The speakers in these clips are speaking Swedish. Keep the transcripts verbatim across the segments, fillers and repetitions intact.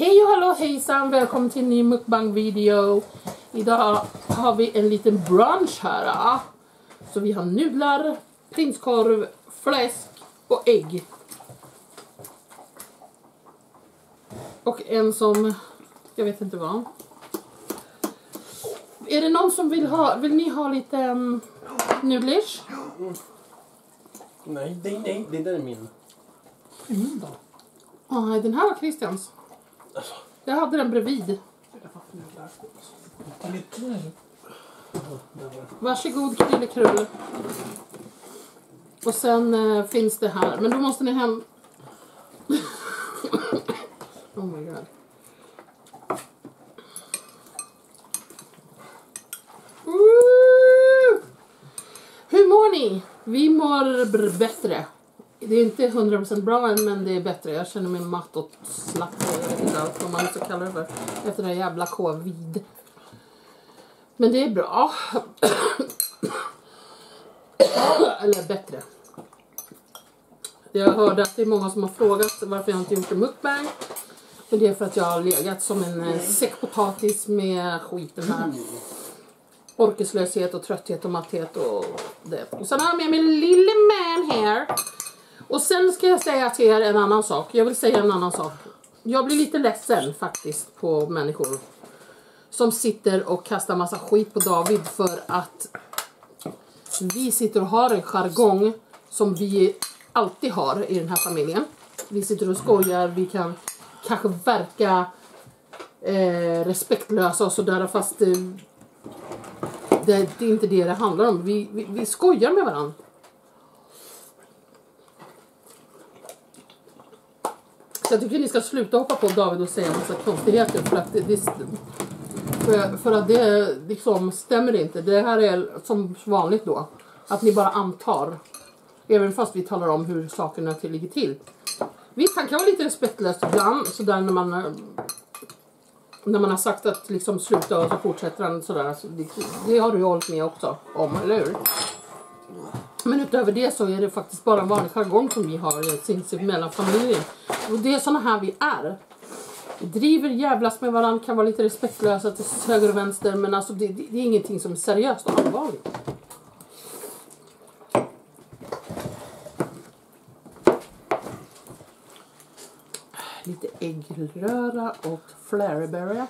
Hej och hallå hejsan, välkommen till en ny mukbang video. Idag har vi en liten brunch här. Så vi har nudlar, prinskorv, fläsk och ägg. Och en som, jag vet inte vad. Är det någon som vill ha, vill ni ha lite um, nudlish? Mm. Nej, nej, nej, det där är min. Min då? Nej, den här var Christians. Alltså. Jag hade den bredvid. Varsågod krillekrull. Och sen uh, finns det här. Men då måste ni hem... Oh my god. Uh! Hur mår ni? Vi mår bättre. Det är inte hundra procent bra än, men det är bättre. Jag känner mig matt och slapp. Jag vet inte allt vad man ska kalla det för. Efter det här jävla covid. Men det är bra. Eller bättre. Jag hörde att det är många som har frågat varför jag inte gjort en mukbang. Och det är för att jag har legat som en säckpotatis med skiten här. Orkeslöshet och trötthet och matthet och det. Och sen har jag med min lille man här. Och sen ska jag säga till er en annan sak. Jag vill säga en annan sak. Jag blir lite ledsen faktiskt på människor som sitter och kastar massa skit på David för att vi sitter och har en jargong som vi alltid har i den här familjen. Vi sitter och skojar, vi kan kanske verka eh, respektlösa och sådär, fast eh, det, det är inte det det handlar om. Vi, vi, vi skojar med varandra. Jag tycker ni ska sluta hoppa på David och säga en massa konstigheter, för att det, det, för, för att det liksom stämmer inte. Det här är som vanligt då, att ni bara antar, även fast vi talar om hur sakerna till ligger till. Visst, han kan vara lite respektlöst ibland, sådär när man när man har sagt att liksom sluta och så fortsätter han sådär. Så det, det har du hållit med också om, eller hur? Men utöver det så är det faktiskt bara en vanlig jargong som vi har sinsemellan familjen. Och det är såna här vi är. Vi driver, jävlas med varandra, kan vara lite respektlösa till höger och vänster. Men alltså det, det, det är ingenting som är seriöst och allvarligt. Lite äggröra och flareberry.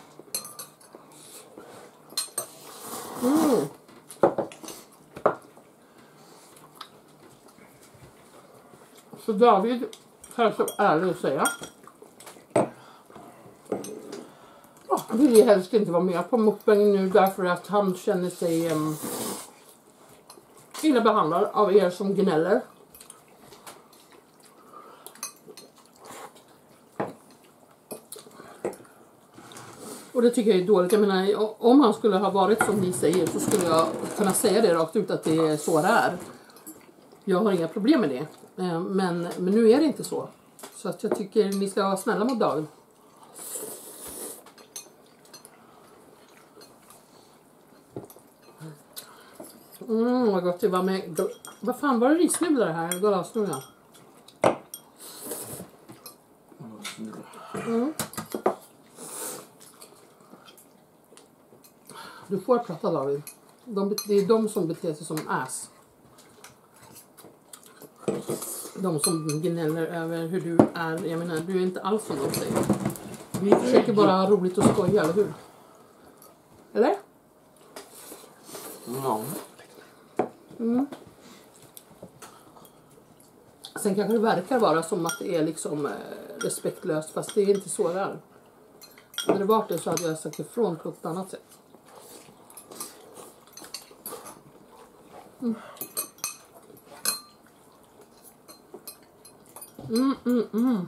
Mm. Så David här så ärlig att säga. Oh, vill ju helst inte vara med på mukbangen nu därför att han känner sig um, illa behandlad av er som gnäller. Och det tycker jag är dåligt. Jag menar, om han skulle ha varit som ni säger så skulle jag kunna säga det rakt ut att det är så det är. Jag har inga problem med det. Men, men nu är det inte så. Så att jag tycker ni ska vara snälla mot David. Mm, vad gott det var med... Vad fan var det risnudlar här? Glasnudlar. Mm. Du får prata, David. De, det är de som beter sig som ass. De som gnäller över hur du är. Jag menar, du är inte alls som de säger. Vi försöker bara ha roligt och skoja, eller hur? Eller? Ja. Mm. Sen kanske det verkar vara som att det är liksom eh, respektlöst. Fast det är inte så det är. Hade det varit det så hade jag sagt ifrån på ett annat sätt. Mm. Mm, mm, mm.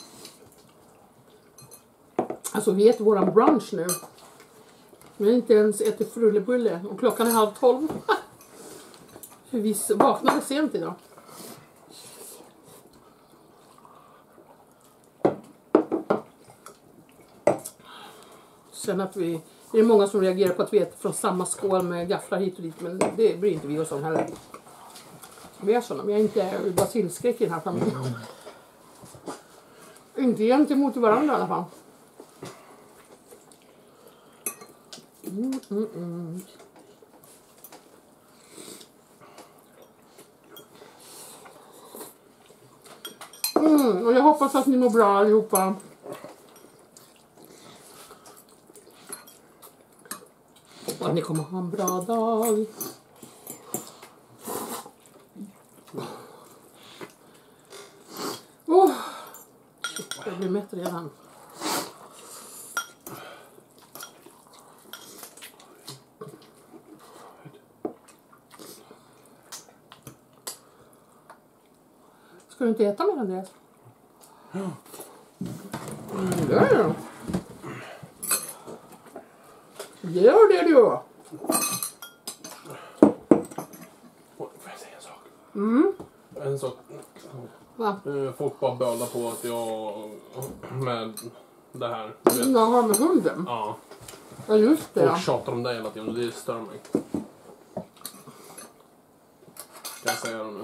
Alltså vi äter våran brunch nu. Vi har inte ens ätit frullebulle. Och klockan är halv tolv. För vi vaknade sent idag. Sen att vi... Det är många som reagerar på att vi äter från samma skål med gafflar hit och dit. Men det blir inte vi oss om heller. Vi är sådana. Vi har inte basilskräck i den här familjen. Inte gentemot varandra i alla fall. Mm, mm, mm. Mm, och jag hoppas att ni mår bra allihopa. Och att ni kommer ha en bra dag. Oh. Jag blir mätt redan. Ska du inte äta mer, Andreas? Ja. Mm, gör det. Gör det du. Får jag säga en sak? Mm. En sak. Va? Folk bara bölar på att jag med det här. Du vet. Jaha, med hunden? Ja. Ja, just det. Folk Ja. tjatar om det hela tiden och det stör mig. Kan jag säga det nu?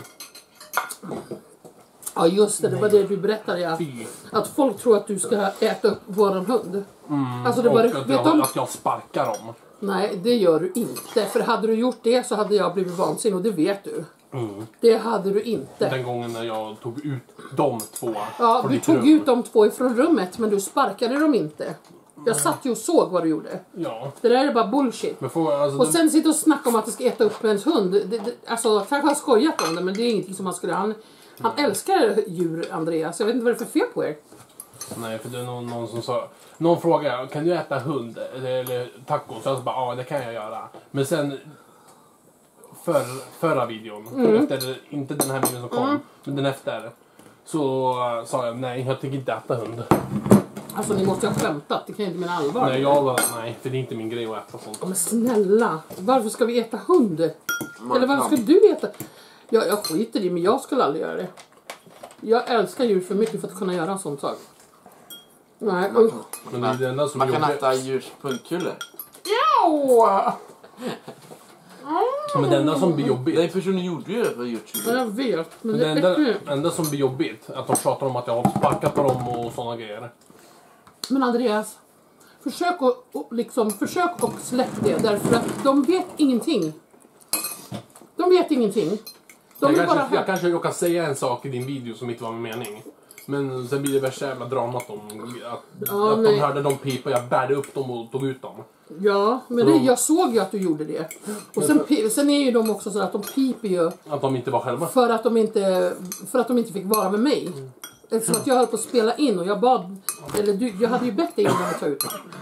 Ja, just det. Det var det du berättade. Ja. Fy. Att folk tror att du ska äta upp våran hund. Mm. Alltså, det och var, att, vet jag, om... att jag sparkar dem. Nej, det gör du inte. För hade du gjort det så hade jag blivit vansinnig och det vet du. Mm. Det hade du inte. Den gången när jag tog ut de två Ja, från du ditt tog rum. ut de två ifrån rummet men du sparkade dem inte. Jag satt ju och såg vad du gjorde. Ja. Det där är bara bullshit. Men får, alltså, Och det- sen sitta och snacka om att det ska äta upp ens hund. Det, det, alltså, kanske har skojat om det men det är ingenting som han skulle... Han, han älskar djur, Andreas. Jag vet inte vad det är för fel på er. Nej, för det är någon, någon som sa... Någon frågar, kan du äta hund eller, eller tacos? Så jag sa bara, ja det kan jag göra. Men sen... För, förra videon, Mm. efter, inte den här videon som kom, Mm. men den efter. Så uh, sa jag, nej jag tänker inte äta hund. Alltså ni måste ju ha skämtat. Det kan ju inte mena allvar. Nej, jag var, nej, för det är inte min grej att äta sånt. Men snälla, varför ska vi äta hund? Man Eller varför kan. ska du äta? Jag, jag skiter i men jag skulle aldrig göra det. Jag älskar djur för mycket för att kunna göra en sån sak. Nej, Man usch. kan, Men det är det enda som man kan jobbigt. äta djurs pungkulor. Ja! Men det enda som blir jobbigt. Den personen gjorde ju det för Ja, djurtjuv. jag vet, men Men det det är enda, äckligt. enda som blir jobbigt är att de tjatar om att jag har sparkat på dem och såna grejer. Men Andreas, försök och, och liksom, försök och släpp det därför att de vet ingenting. De vet ingenting. De Jag är kanske, bara jag här. kanske råkar säga en sak i din video som inte var med mening. Men sen blir det värsta jävla dramat om att, Ja, att de nej. hörde dem pipa, jag bärde upp dem och tog ut dem. Ja, men det, jag såg ju att du gjorde det. Och sen, pi- sen är ju de också så att de piper ju Att de inte var själva. för att de inte, för att de inte fick vara med mig. Eftersom att jag höll på att spela in och jag bad, eller du, jag hade ju bett dig innan att ta ut.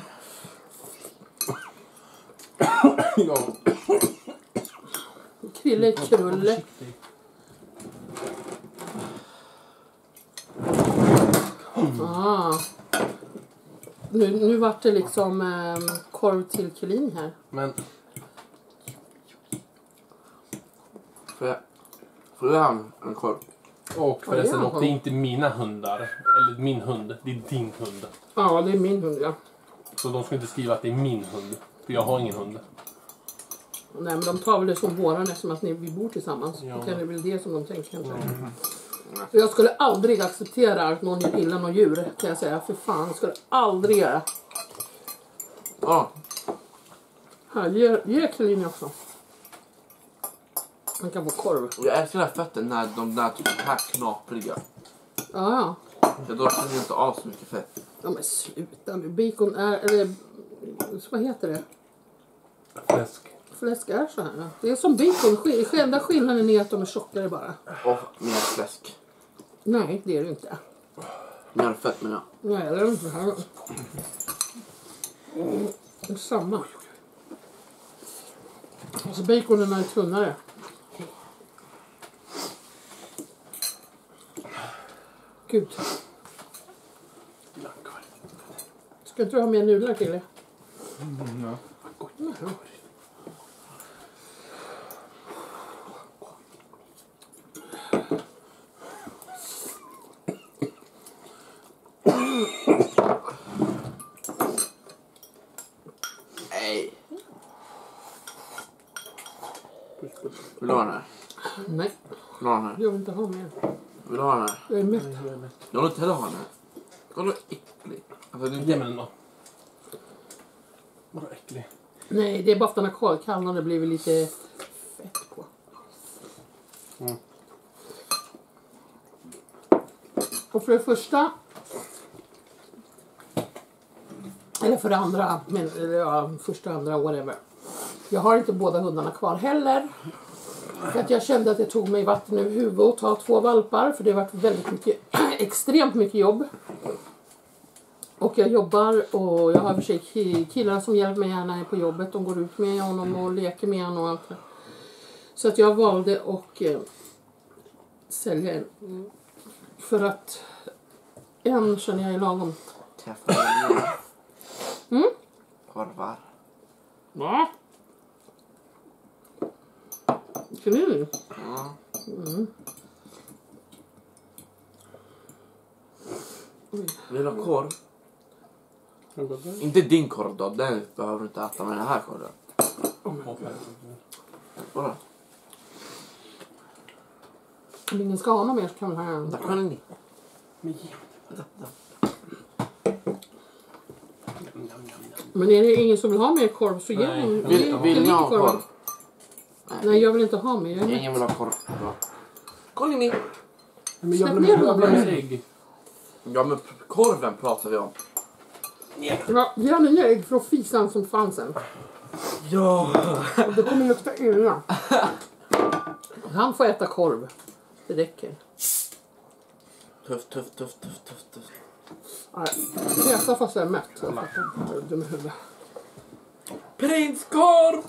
Ja. Krille krulle. Ah. Nu, nu vart det liksom eh, korv till Kelin här. Men För, för han en korv. och förresten, Ja, och det är inte mina hundar. Eller min hund, det är din hund. Ja, det är min hund, ja. Så de ska inte skriva att det är min hund. För jag har ingen hund. Nej, men de tar väl det som våran eftersom att ni, vi bor tillsammans. Ja. Det kan det väl det som de tänker kanske. För jag skulle aldrig acceptera att någon gör illa någon djur, kan jag säga. För fan, jag skulle aldrig göra. Ja, Här, ge, ge Kelin också. Han kan få korv. och jag älskar det här fettet när de där typ här knapriga. Ja, ja. Jag dockar inte av så mycket fett. Ja, men sluta nu. Bacon är, eller vad heter det? Fläsk. Fläsk är så här. Det är som bacon. Sk- Enda skillnaden är att de är tjockare bara. Och mer fläsk. Nej, det är det inte. Mer fett menar jag. Nej, det är inte så här. Det är samma. Alltså baconen är tunnare. Gud. Ska inte du ha mer nudlar till det? Mm, ja. Nej. Vill du ha den här? Nej, Vill du ha den här? jag vill inte ha mer. Vill du ha den här? Jag är mätt. Jag vill inte heller ha den här. Kolla vad äcklig. Alltså det är Ge mig den då. Vadå äcklig? Nej, det är bara för att den har kolkallnat. Det blir väl lite fett på. Mm. Och för det första... Eller för det andra, men, eller ja, första, andra, whatever. Jag har inte båda hundarna kvar heller. För att jag kände att det tog mig vatten över huvudet att ta två valpar. För det har varit väldigt mycket, extremt mycket jobb. Och jag jobbar och jag har för sig killar som hjälper mig när jag är på jobbet. De går ut med honom och leker med honom och allt. Så att jag valde att eh, sälja en. För att en känner jag är lagom. Träffar Mm? korvar. Va? Kanin? Ja. Mm. Vill du ha korv? Har du gått där? Inte din korv då, den behöver du inte äta, men den här korven. Bara. Om ingen ska ha någon mer så kan man ha en. Där kan ni. Men ge mig Vänta, vänta. Njam, njam, njam. Men är det ingen som vill ha mer korv så ge Nej. hon. Vill, ge- vill ge ni ha lite korv. korv? Nej, jag vill inte ha mer. Jag är Ingen vill ha korv. Bra. Kolla ni. Men jag Släpp vill ner ha dem. med ägg. Ja, men korven pratar vi om. Ja, ge henne en ägg för att fisa han som fanns sen. Ja. Och det kommer lukta illa. Han får äta korv. Det räcker. Tufft, tufft, tufft, tufft, tufft, tufft. Nej, äta fast jag är mätt. Jag fattar. Jag är dum i huvudet. Prinskorv!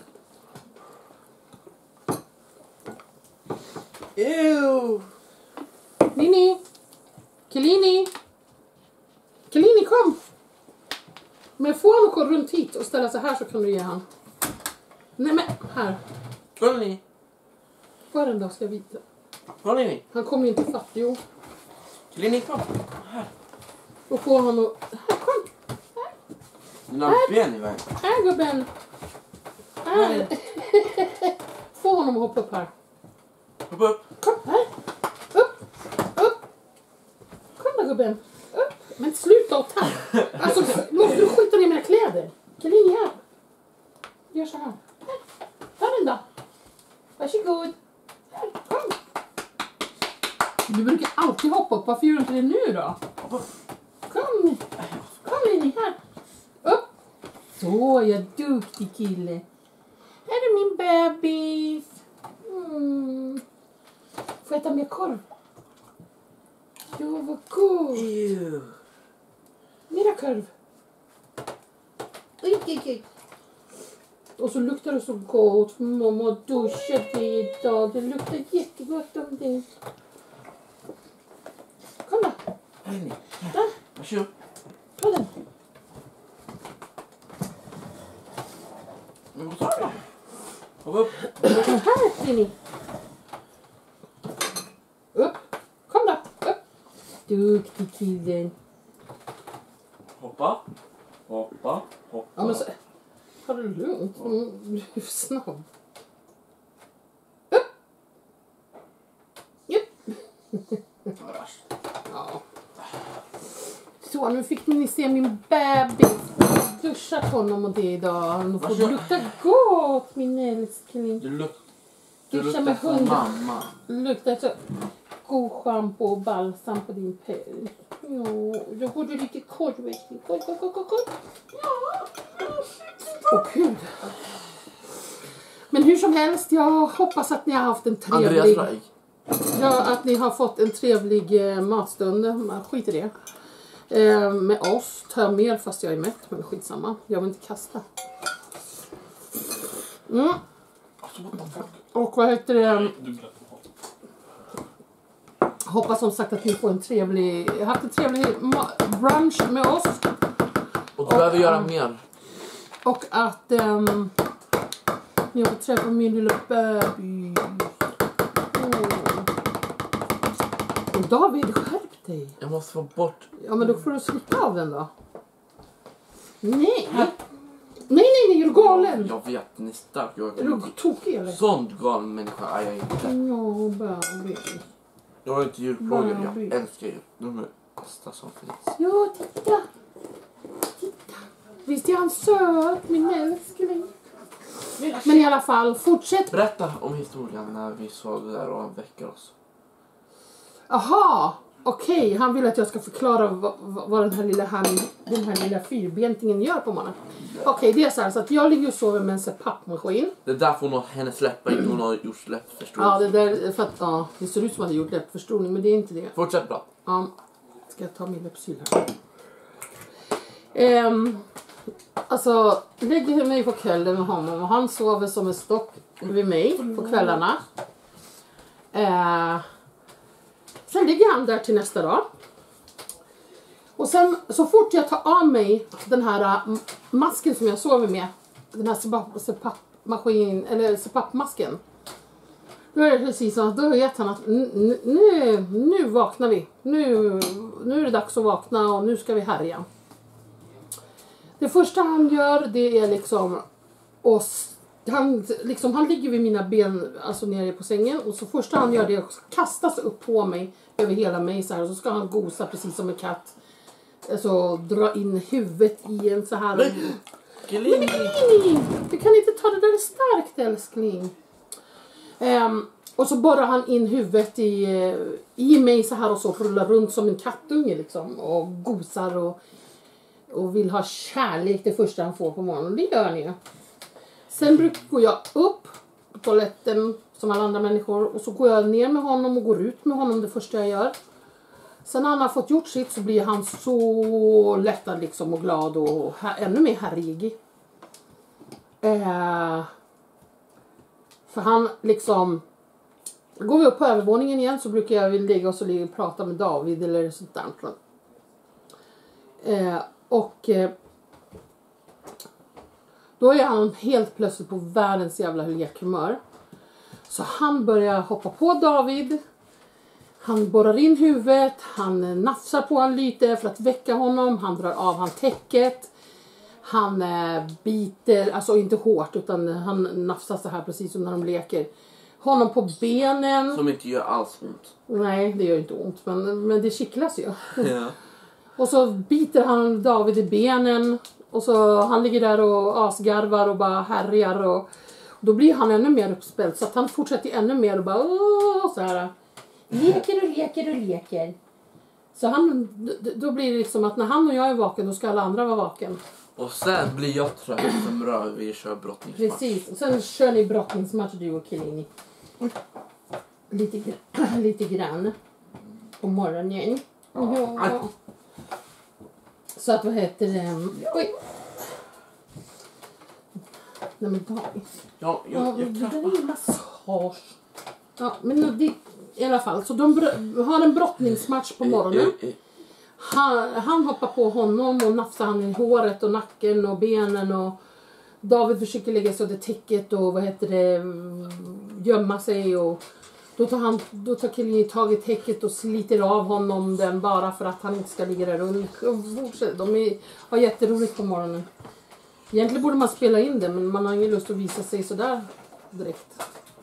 Ew. Nini! Kelini! Kelini, kom! Men få honom att gå runt hit och ställa sig här så kan du ge han. Nej men, här. Kolla ni. Var den då ska jag vita. Kolla ni. Han kommer ju inte fatt. Jo. Kolla ni, kom. Och få honom att... Här, kom! Dina ben i vägen. Här gubben! Här! Få honom att hoppa upp här. Hoppa upp. Kom här! Upp! Upp! Kom då gubben! Upp! Men sluta och ta! Alltså, måste du skita ner mina kläder? Kelini, här! Gör så här. Här. Ta den då! Varsågod! Här, kom! Du brukar alltid hoppa upp. Varför gör du inte det nu då? Hoppa upp. Kom! Kom Lini, här! Upp! Så, jag duktig kille. Här är min bebis. Mm. Får jag äta mer korv? Jo, vad god. Ew. Mera korv. Oj, oj, oj. Och så luktar det så gott. Mamma duschade idag. Det luktar jättegott om det. Kom då. Här är ni. Där. Varsågod. Ta den. Men vad sa du då? Hoppa upp. Här, Lini. Upp. Kom då. Upp. Duktig killen. Hoppa. Hoppa. Hoppa. Ja, men så... Ta det lugnt. Mm, du är snabb. Upp. Upp. Ja. Så, nu fick ni se min bebis. Duschat honom och det idag. Nu får du lukta gott, min älskling. Du, luk du Duscha luktar med som hunden. mamma. Luktar så god schampo och balsam på din päls. Ja, då får du lite korv. Korv, korv, korv, korv, korv. Ja. Åh gud. Men hur som helst, jag hoppas att ni har haft en Andreas trevlig... Röj. Ja, att ni har fått en trevlig eh, matstund. Man, skit i det. Eh, med oss tar jag mer fast jag är mätt, men skitsamma. Jag vill inte kasta. Mm. Och vad heter det? Hoppas som sagt att ni får en trevlig... Jag har haft en trevlig ma- brunch med oss. Och du behöver göra mer. Och att um, ni har fått träffa min lilla bebis. Oh. Och David, skärp dig. Jag måste få bort. Ja, men då får du slicka av den då. Nej. Nej, nej, nej, är du galen? Jag vet, den är stark. Jag Är du tokig eller? sån galen människa är jag inte. Ja, bebis. Jag har inte djurplågor. Jag Barbie. älskar djur. De är det bästa som finns. Ja, titta. Titta. Visst är han söt, min älskling? Men i alla fall, fortsätt. Berätta om historien när vi såg det där och han väcker oss. Aha, okej. Okay. Han vill att jag ska förklara vad, vad den här lilla han, den här lilla fyrbentingen gör på morgonen. Okej, okay, det är så här så att jag ligger och sover med en C pappmaskin. Det är därför hon har hennes läppar, inte hon har gjort läppförstoring. Ja, det där för att ja, det ser ut som att jag gjort läppförstoring, men det är inte det. Fortsätt bra. Ja, ska jag ta min läppsyl här. Ehm, alltså, lägger mig på kvällen med honom och han sover som en stock vid mig på kvällarna. Ehm, sen ligger han där till nästa dag. Och sen så fort jag tar av mig den här masken som jag sover med, den här C pappmaskin eller C pappmasken. Då är det precis som att då vet han att nu, nu, nu vaknar vi. Nu, nu är det dags att vakna och nu ska vi härja. Det första han gör det är liksom oss. Han, liksom, han ligger vid mina ben alltså nere på sängen och så första han gör det är att kasta sig upp på mig över hela mig så här och så ska han gosa precis som en katt. Alltså dra in huvudet i en så här. Nej, du kan inte ta det där starkt älskling. Um, och så borrar han in huvudet i, i mig så här och så rullar runt som en kattunge liksom och gosar och, och vill ha kärlek det första han får på morgonen. Det gör han ju. Sen brukar går jag upp på toaletten som alla andra människor och så går jag ner med honom och går ut med honom det första jag gör. Sen när han har fått gjort sitt så blir han så lättad liksom och glad och här, ännu mer härjig. Eh, för han liksom... Går vi upp på övervåningen igen så brukar jag vilja ligga och så ligga och prata med David eller sånt där. Eh, och... Eh, då är han helt plötsligt på världens jävla lekhumör. Så han börjar hoppa på David. Han borrar in huvudet. Han nafsar på han lite för att väcka honom. Han drar av han täcket. Han eh, biter, alltså inte hårt utan han nafsar så här precis som när de leker. Honom på benen. Som inte gör alls ont. Nej, det gör inte ont men, men det kittlas ju. Ja. Och så biter han David i benen. Och så han ligger där och asgarvar och bara härjar. Och, och då blir han ännu mer uppspelt. Så att han fortsätter ännu mer och bara åh, så här. Leker och leker och leker. Så han, då blir det liksom att när han och jag är vaken då ska alla andra vara vaken. Och sen blir jag trött som bra vi kör brottningsmatch. Precis. Och sen kör ni brottningsmatch du och Killing. Lite, grann, lite grann. På morgonen. Ja. Så att vad heter det? Oj. Nej men dag. Ja, jag, Ja, jag, det där jag är ju massage. Ja, men det, i alla fall. Så de har en brottningsmatch på morgonen. Han, han hoppar på honom och nafsar han i håret och nacken och benen. Och David försöker lägga sig under täcket och vad heter det, gömma sig. Och då tar, han, då tar killen tag i täcket och sliter av honom den bara för att han inte ska ligga där under. De är, har jätteroligt på morgonen. Egentligen borde man spela in det men man har ingen lust att visa sig sådär direkt.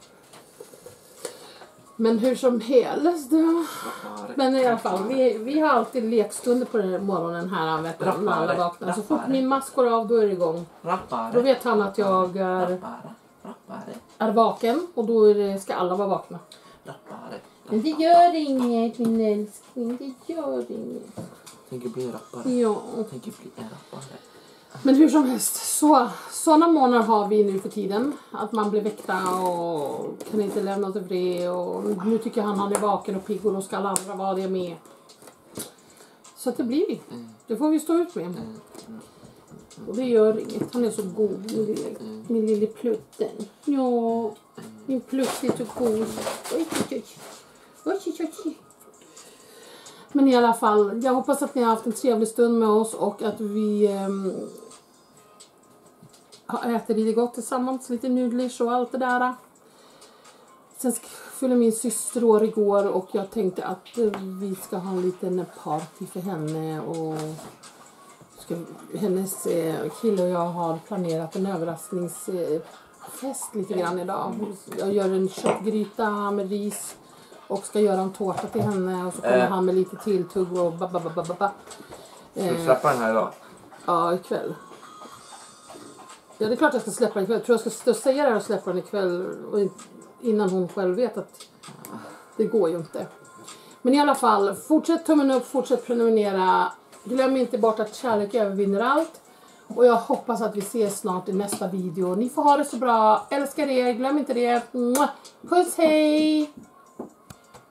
Men hur som helst då. Men i alla fall, vi, vi har alltid lekstunder på den här morgonen här vet du, när alla vaknar. Så fort min mask går av då är det igång. Då vet han att jag är, är vaken och då är det, ska alla vara vakna. Men det gör inget min älskling, det gör inget. Tänker bli rappare. Ja. Tänker bli en rappare. Men hur som helst, så, sådana månader har vi nu för tiden. Att man blir väckta och kan inte lämna sig fri. Och nu tycker han han är vaken och pigg och då ska alla andra vara det med. Så att det blir vi. Det får vi stå ut med. Och det gör inget. Han är så god, min lille, min lille plutten. Ja, min plutt är så god. Oj, oj, oj. Oj, oj, oj. Men i alla fall, jag hoppas att ni har haft en trevlig stund med oss och att vi um, har ätit lite gott tillsammans, lite nudlish och allt det där. Sen fyllde min syster år igår och jag tänkte att vi ska ha en liten party för henne och ska, hennes eh, kille och jag har planerat en överraskningsfest lite grann idag. Jag gör en köttgryta med ris. Och ska göra en tårta till henne. Och så kommer äh. han med lite tilltugg och bababababa. Ska du släppa den här idag? Ja, ikväll. Ja, det är klart jag ska släppa den ikväll. Jag tror jag ska stå och säga det här och släppa den ikväll. Och innan hon själv vet att det går ju inte. Men i alla fall, fortsätt tummen upp, fortsätt prenumerera. Glöm inte bort att kärlek övervinner allt. Och jag hoppas att vi ses snart i nästa video. Ni får ha det så bra. Älskar er, glöm inte det. Puss, hej!